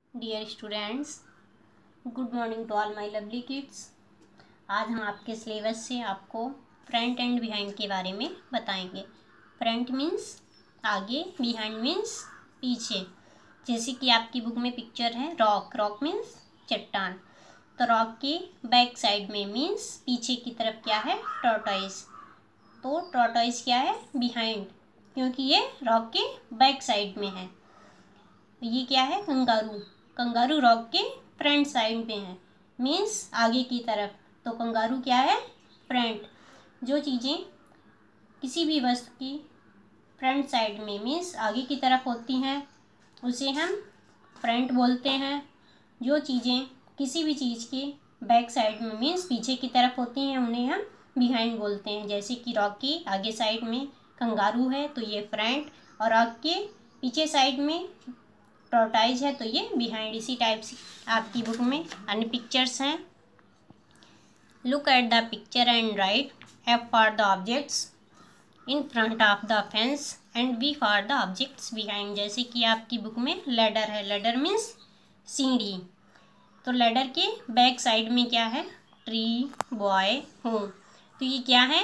Dear students, good morning to all my lovely kids. आज हम आपके सिलेबस से आपको फ्रंट एंड बिहाइंड के बारे में बताएंगे। फ्रंट मीन्स आगे, बिहाइंड मीन्स पीछे। जैसे कि आपकी बुक में पिक्चर है रॉक, रॉक मीन्स चट्टान। तो रॉक की बैक साइड में मीन्स पीछे की तरफ क्या है, टॉर्टोइज। तो टॉर्टोइज क्या है, बिहाइंड, क्योंकि ये रॉक के बैक साइड में है। ये क्या है, कंगारू। कंगारू रॉक के फ्रंट साइड में है, मीन्स आगे की तरफ। तो कंगारू क्या है, फ्रंट। जो चीज़ें किसी भी वस्तु की फ्रंट साइड में मीन्स आगे की तरफ होती हैं उसे हम फ्रंट बोलते हैं। जो चीज़ें किसी भी चीज़ की बैक साइड में मीन्स पीछे की तरफ होती हैं उन्हें हम बिहाइंड बोलते हैं। जैसे कि रॉक की आगे साइड में कंगारू है तो ये फ्रंट, और रॉक के पीछे साइड में टॉर्टोइज है तो ये बिहाइंड। इसी टाइप से आपकी बुक में अन्य पिक्चर्स हैं। Look at the picture and write F for the objects in front of the fence and B for the objects behind. जैसे कि आपकी बुक में लैडर है, लैडर मीन्स सीढ़ी। तो लैडर के बैक साइड में क्या है, ट्री, बॉय, होम। तो ये क्या है,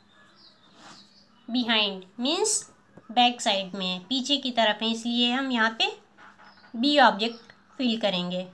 बिहाइंड मीन्स बैक साइड में है, पीछे की तरफ है, इसलिए हम यहाँ पे बी ऑब्जेक्ट फिल करेंगे,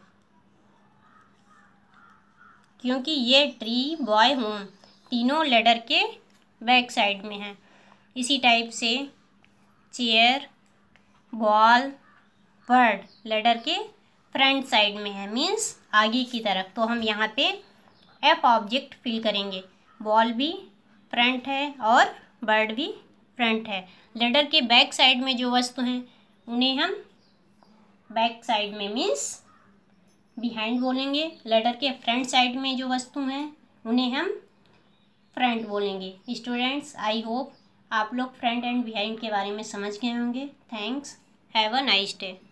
क्योंकि ये ट्री, बॉय, होम तीनों लेडर के बैक साइड में है। इसी टाइप से चेयर, बॉल, बर्ड लेडर के फ्रंट साइड में है, मीन्स आगे की तरफ। तो हम यहाँ पे एफ ऑब्जेक्ट फिल करेंगे। बॉल भी फ्रंट है और बर्ड भी फ्रंट है। लेडर के बैक साइड में जो वस्तु हैं उन्हें हम बैक साइड में मीन्स बिहाइंड बोलेंगे। लेडर के फ्रंट साइड में जो वस्तु हैं उन्हें हम फ्रंट बोलेंगे। स्टूडेंट्स, आई होप आप लोग फ्रंट एंड बिहाइंड के बारे में समझ गए होंगे। Thanks, have a nice day.